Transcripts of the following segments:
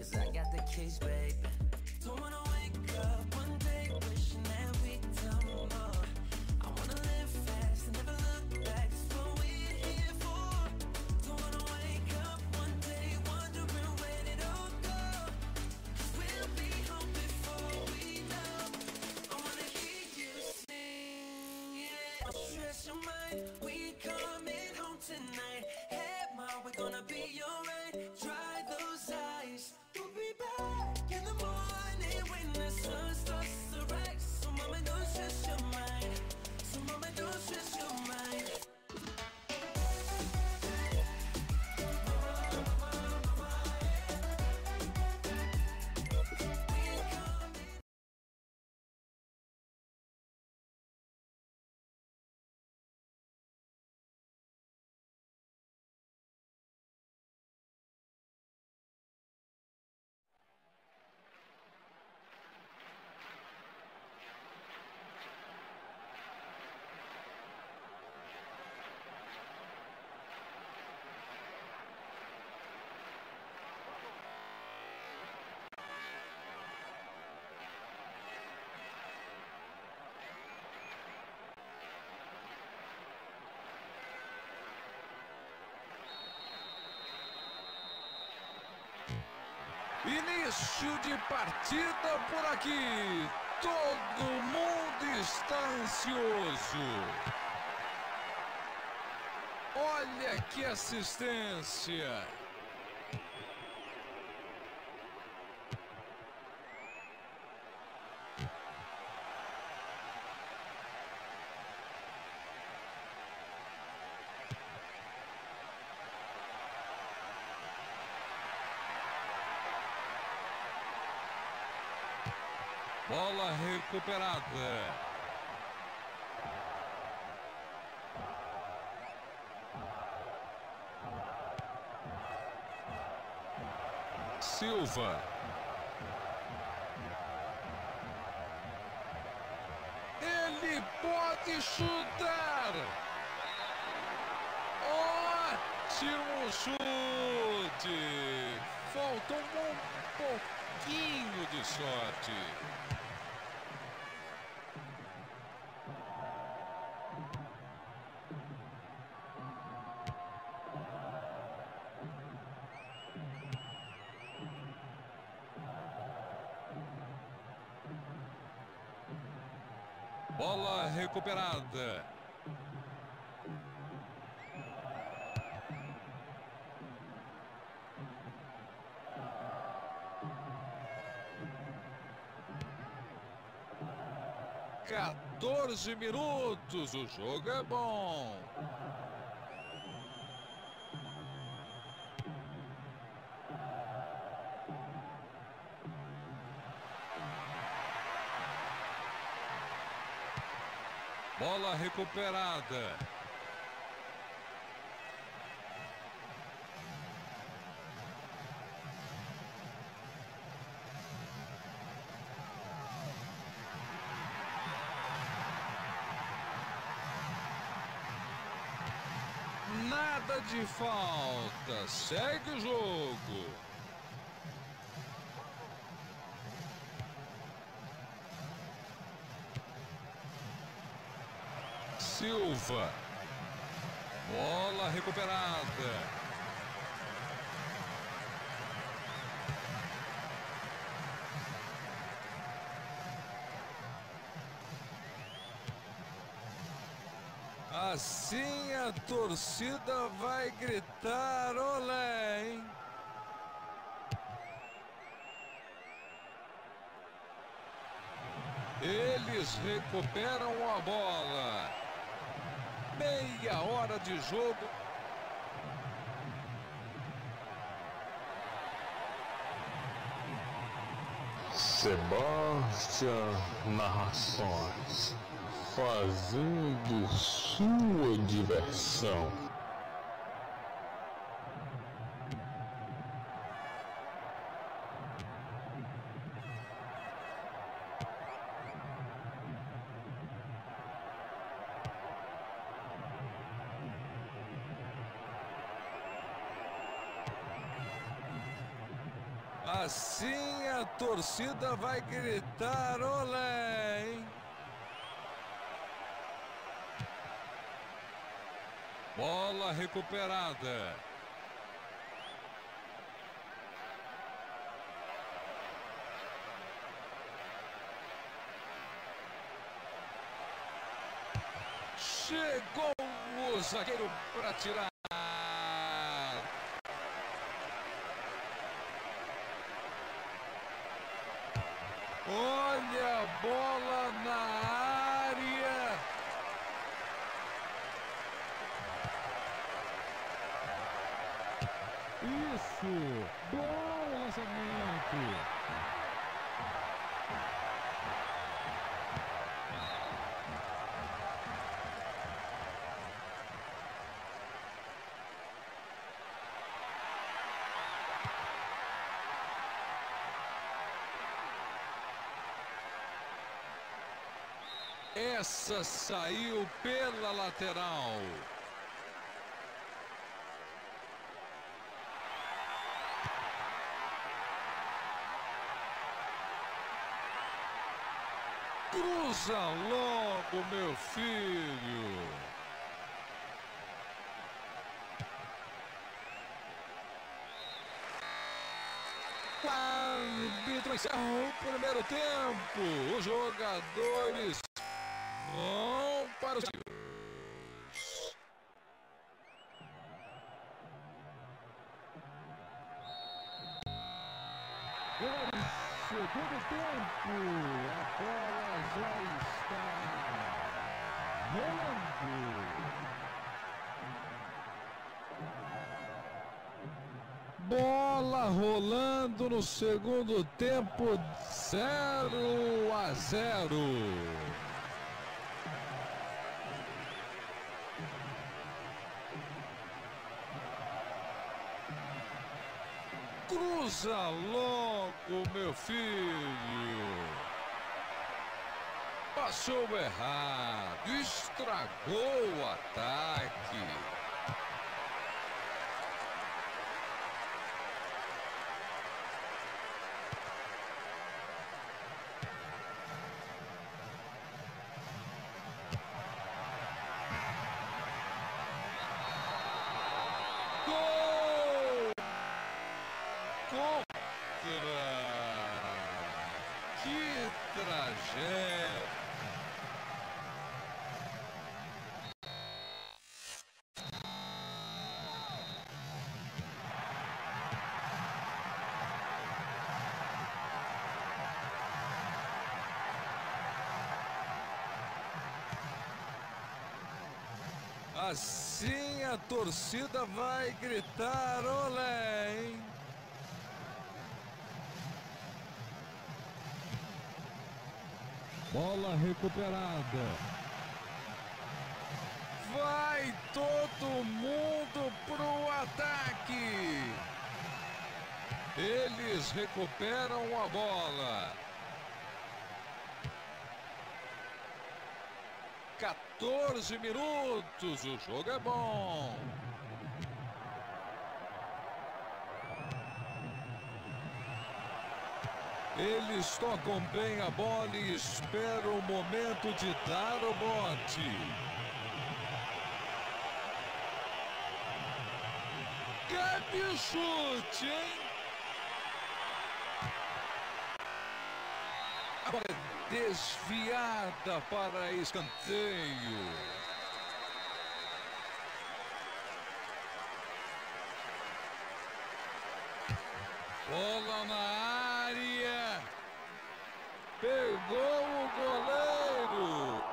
'cause I got the keys, baby. Don't wanna wake up one day wishing that we done more. I wanna live fast and never look back. That's what we're here for. Don't wanna wake up one day wondering where it all go. 'Cause we'll be home before we know. I wanna hear you sing, yeah. Don't stress your mind, we coming home tonight. Hey, mom, we're gonna be alright. Dry those eyes. We'll be back in the morning when the sun starts to rise. So mama, don't stress your mind. So mama, don't stress your mind. Início de partida por aqui. Todo mundo está ansioso. Olha que assistência. Bola recuperada. Silva. Ele pode chutar. Ótimo chute. Faltou um pouquinho de sorte. Bola recuperada. Quatorze minutos, o jogo é bom. Bola recuperada. Nada de falta. Segue o jogo. Silva. Bola recuperada. Assim a torcida vai gritar olé, hein? Eles recuperam a bola. Meia hora de jogo. Sebastião Narrações, fazendo sua diversão. Assim a torcida vai gritar olé, hein? Bola recuperada. Chegou o zagueiro para tirar. Olha a bola na área. Isso! Bom lançamento! Essa saiu pela lateral. Cruza logo, meu filho. O árbitro encerra o primeiro tempo. Os jogadores vão para o Segundo tempo, a bola já está rolando. bola rolando no segundo tempo, 0-0. Cruza logo, meu filho. Passou errado, estragou o ataque. Gol! Contra! Que tragédia! Assim a torcida vai gritar olé, hein? Bola recuperada. Vai todo mundo pro ataque. Eles recuperam a bola. 14 minutos, o jogo é bom. Eles tocam bem a bola e esperam o momento de dar o bote. Que chute, hein? A bola é desviada para escanteio. Bola na área. Pegou o goleiro.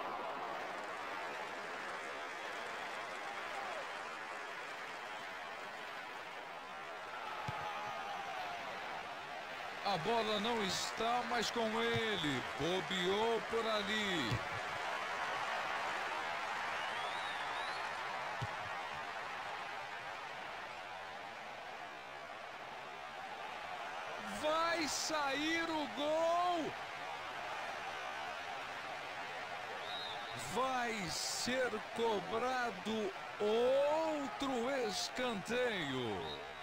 A bola não está mais com ele. Bobeou por ali. Vai sair o gol. Vai ser cobrado outro escanteio.